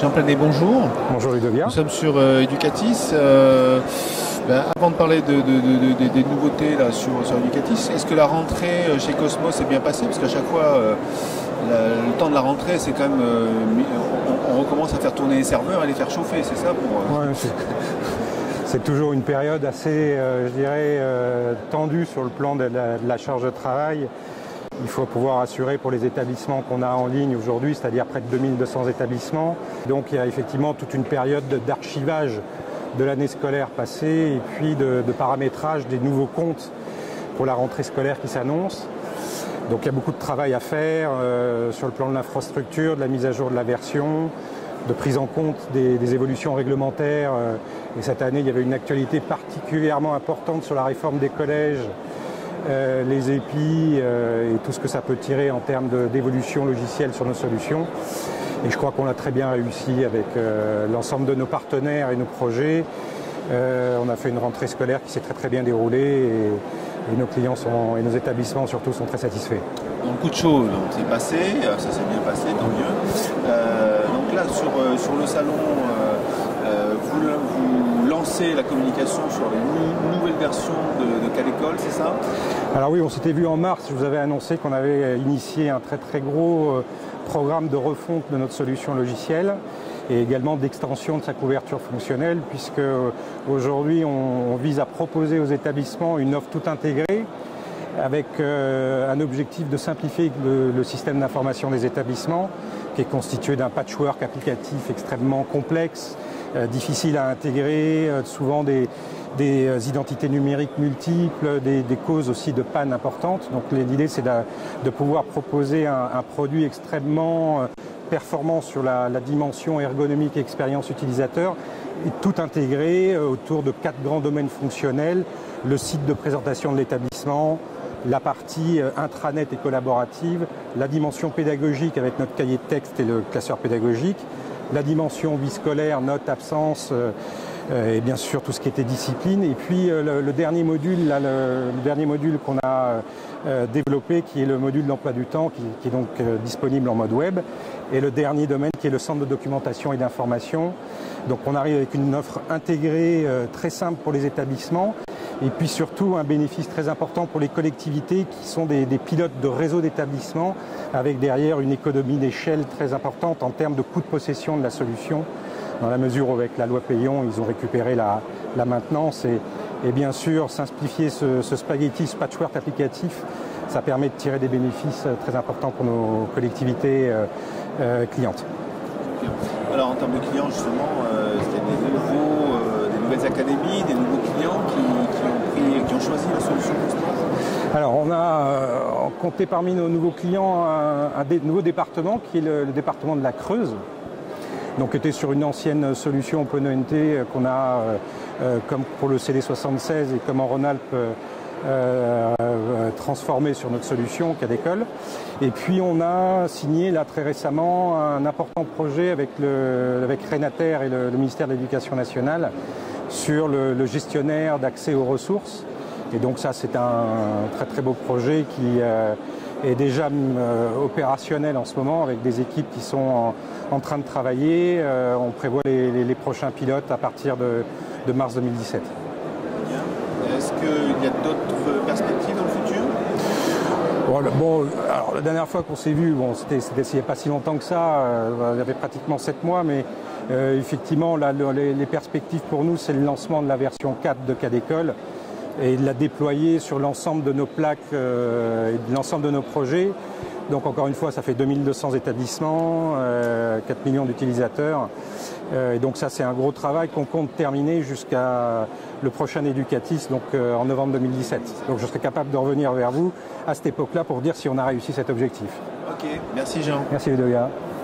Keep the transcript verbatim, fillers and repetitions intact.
Jean Planet, bonjour. Bonjour Ludovic. Nous sommes sur euh, Educatis. Euh, ben, avant de parler de, de, de, de, des nouveautés là, sur, sur Educatis, est-ce que la rentrée chez Cosmos est bien passée? Parce qu'à chaque fois, euh, la, le temps de la rentrée, c'est quand même... Euh, on, on recommence à faire tourner les serveurs et les faire chauffer, c'est ça pour... Euh... Ouais, c'est toujours une période assez, euh, je dirais, euh, tendue sur le plan de la, de la charge de travail. Il faut pouvoir assurer pour les établissements qu'on a en ligne aujourd'hui, c'est-à-dire près de deux mille deux cents établissements. Donc il y a effectivement toute une période d'archivage de l'année scolaire passée et puis de, de paramétrage des nouveaux comptes pour la rentrée scolaire qui s'annonce. Donc il y a beaucoup de travail à faire euh, sur le plan de l'infrastructure, de la mise à jour de la version, de prise en compte des, des évolutions réglementaires. Euh, et cette année, il y avait une actualité particulièrement importante sur la réforme des collèges, euh, les E P I euh, et tout ce que ça peut tirer en termes d'évolution logicielle sur nos solutions. Et je crois qu'on a très bien réussi avec euh, l'ensemble de nos partenaires et nos projets. Euh, on a fait une rentrée scolaire qui s'est très très bien déroulée et, et nos clients sont, et nos établissements surtout sont très satisfaits. Donc, beaucoup de choses s'est passé, ça s'est bien passé, tant mieux. Euh, donc là, sur, sur le salon, euh, vous, vous lancez la communication sur les nou nouvelles versions de, de Cadécole, c'est ça? Alors oui, on s'était vu en mars, je vous avais annoncé qu'on avait initié un très très gros programme de refonte de notre solution logicielle et également d'extension de sa couverture fonctionnelle, puisque aujourd'hui on, on vise à proposer aux établissements une offre tout intégrée avec euh, un objectif de simplifier le, le système d'information des établissements qui est constitué d'un patchwork applicatif extrêmement complexe, euh, difficile à intégrer, euh, souvent des, des euh, identités numériques multiples, des, des causes aussi de panne importantes. Donc l'idée c'est de, de pouvoir proposer un, un produit extrêmement euh, performant sur la, la dimension ergonomique et expérience utilisateur et tout intégré euh, autour de quatre grands domaines fonctionnels: le site de présentation de l'établissement, la partie intranet et collaborative, la dimension pédagogique avec notre cahier de texte et le classeur pédagogique, la dimension vie scolaire, notes, absences, euh, et bien sûr tout ce qui était discipline. Et puis euh, le, le dernier module, là, le, le dernier module qu'on a euh, développé, qui est le module d'emploi du temps, qui, qui est donc euh, disponible en mode web. Et le dernier domaine qui est le centre de documentation et d'information. Donc on arrive avec une offre intégrée, euh, très simple pour les établissements. Et puis surtout un bénéfice très important pour les collectivités qui sont des, des pilotes de réseau d'établissements avec derrière une économie d'échelle très importante en termes de coût de possession de la solution, dans la mesure où avec la loi Payon ils ont récupéré la, la maintenance et, et bien sûr simplifier ce, ce spaghetti, ce patchwork applicatif, ça permet de tirer des bénéfices très importants pour nos collectivités euh, euh, clientes. Alors en termes de clients justement, euh, il y a des, nouveaux, euh, des nouvelles académies, des nouveaux clients qui, qui, ont, pris, qui ont choisi la solution Cosmos? Alors on a euh, compté parmi nos nouveaux clients un, un dé, nouveau département qui est le, le département de la Creuse, donc qui était sur une ancienne solution OpenONT qu'on a euh, comme pour le C D soixante-seize et comme en Rhône-Alpes euh, Euh, transformé sur notre solution Cadécole. Et puis on a signé là très récemment un important projet avec, le, avec Renater et le, le ministère de l'Éducation nationale sur le, le gestionnaire d'accès aux ressources. Et donc ça c'est un très très beau projet qui euh, est déjà euh, opérationnel en ce moment avec des équipes qui sont en, en train de travailler. Euh, on prévoit les, les, les prochains pilotes à partir de, de mars deux mille dix-sept. Est-ce qu'il y a d'autres perspectives dans le futur? Bon, bon, alors la dernière fois qu'on s'est vu, bon, c'était il n'y a pas si longtemps que ça, euh, il y avait pratiquement sept mois, mais euh, effectivement, là, le, les, les perspectives pour nous, c'est le lancement de la version quatre de Cadécole et de la déployer sur l'ensemble de nos plaques euh, et de l'ensemble de nos projets. Donc encore une fois, ça fait deux mille deux cents établissements, euh, quatre millions d'utilisateurs. Euh, et donc ça, c'est un gros travail qu'on compte terminer jusqu'à le prochain Educatis, donc euh, en novembre deux mille dix-sept. Donc je serai capable de revenir vers vous à cette époque-là pour vous dire si on a réussi cet objectif. Ok, merci Jean. Merci Ludovic.